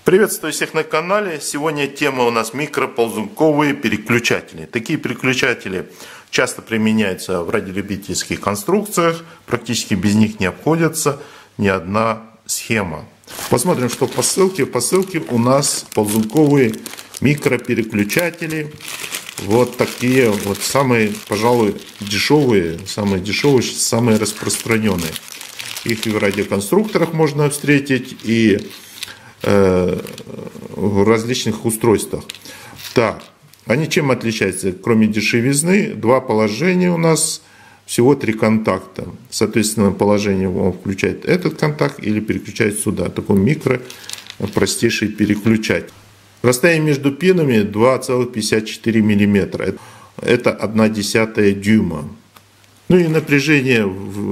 Приветствую всех на канале. Сегодня тема у нас микроползунковые переключатели. Такие переключатели часто применяются в радиолюбительских конструкциях. Практически без них не обходится ни одна схема. Посмотрим, что по ссылке. По ссылке у нас ползунковые микропереключатели. Вот такие вот самые, пожалуй, дешевые, самые распространенные. Их и в радиоконструкторах можно встретить, и в различных устройствах. Так, они чем отличаются? Кроме дешевизны, два положения у нас, всего 3 контакта. Соответственно, положение он включает этот контакт или переключает сюда. Такой простейший переключатель. Расстояние между пинами 2,54 мм. Это 1/10 дюйма. Ну и напряжение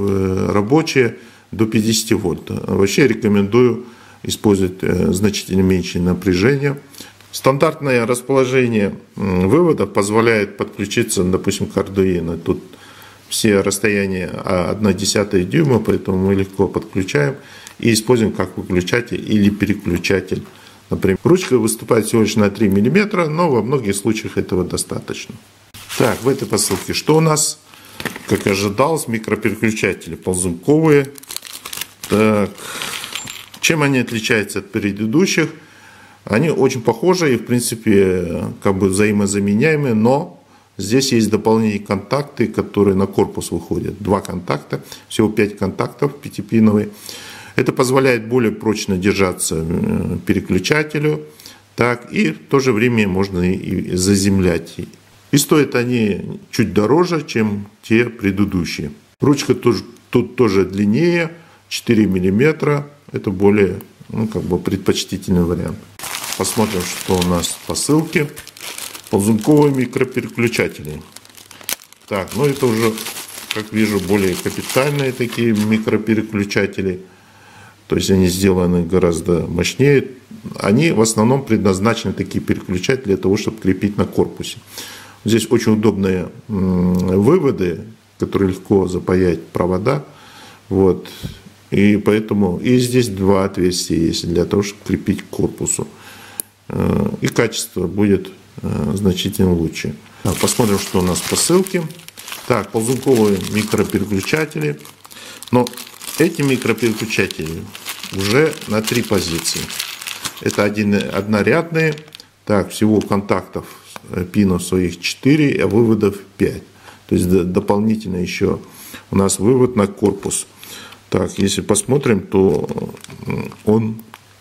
рабочее до 50 вольт. Вообще рекомендую использовать значительно меньшее напряжение. Стандартное расположение вывода позволяет подключиться, допустим, к Arduino. Тут все расстояния 1/10 дюйма, поэтому мы легко подключаем и используем как выключатель или переключатель. Например, ручка выступает всего лишь на 3 мм, но во многих случаях этого достаточно. Так, в этой посылке что у нас? Как ожидалось, микропереключатели ползунковые. Так. Чем они отличаются от предыдущих? Они очень похожи и, в принципе, как бы взаимозаменяемые, но здесь есть дополнительные контакты, которые на корпус выходят. 2 контакта, всего 5 контактов, 5-пиновые. Это позволяет более прочно держаться переключателю, так, и в то же время можно и заземлять. И стоят они чуть дороже, чем те предыдущие. Ручка тут тоже длиннее, 4 мм. Это более предпочтительный вариант. Посмотрим, что у нас по ссылке. Ползунковые микропереключатели. Так, это уже, как вижу, более капитальные такие микропереключатели. То есть они сделаны гораздо мощнее. Они в основном предназначены, такие переключатели, для того, чтобы крепить на корпусе. Здесь очень удобные выводы, которые легко запаять провода. Вот. И поэтому здесь 2 отверстия есть для того, чтобы крепить к корпусу. И качество будет значительно лучше. Так, посмотрим, что у нас по ссылке. Так, ползунковые микропереключатели. Но эти микропереключатели уже на 3 позиции. Это однорядные. Так, всего контактов пинов своих 4, а выводов 5. То есть дополнительно еще у нас вывод на корпус. Так, если посмотрим, то он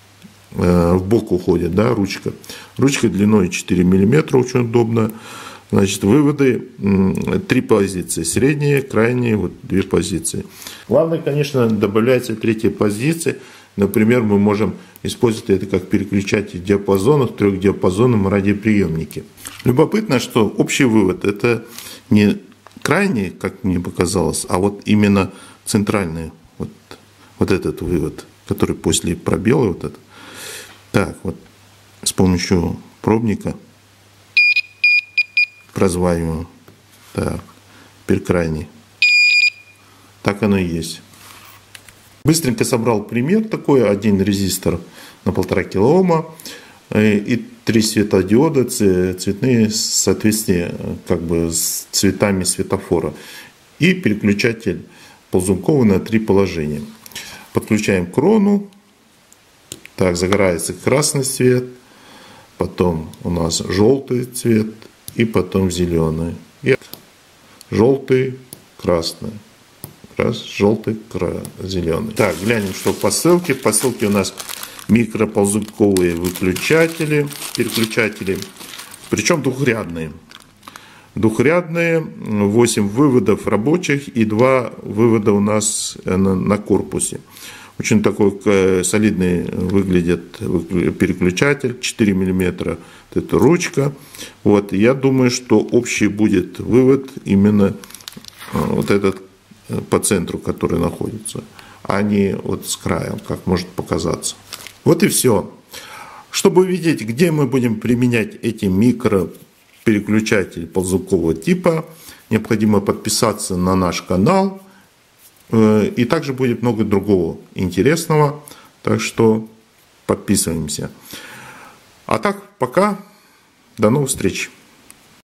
в бок уходит, да, ручка. Ручка длиной 4 мм, очень удобно. Значит, выводы 3 позиции. Средние, крайние, 2 позиции. Главное, конечно, добавляется 3-я позиция. Например, мы можем использовать это как переключатель диапазонов, 3-диапазонном радиоприемнике. Любопытно, что общий вывод это не крайний, как мне показалось, а именно центральный. Вот этот вывод, который после пробела вот этот. Так, с помощью пробника прозваниваем. Так, теперь крайний. Так оно и есть. Быстренько собрал пример такой. 1 резистор на 1,5 кОм и 3 светодиода цветные, соответственно, с цветами светофора. И переключатель ползунковый на 3 положения. Подключаем крону. Так, загорается красный цвет. Потом у нас желтый цвет. И потом зеленый. И желтый, красный. Желтый, зеленый. Так, глянем, что по ссылке. По ссылке у нас микроползунковые переключатели. Причем двухрядные. Двухрядные, 8 выводов рабочих и 2 вывода у нас на корпусе. Очень такой солидный выглядит переключатель, 4 мм это ручка. Я думаю, что общий будет вывод именно этот по центру, который находится, а не с края, как может показаться. Вот и все. Чтобы увидеть, где мы будем применять эти микропереключатели ползункового типа, необходимо подписаться на наш канал. И также будет много другого интересного. Так что подписываемся. А так, пока, до новых встреч.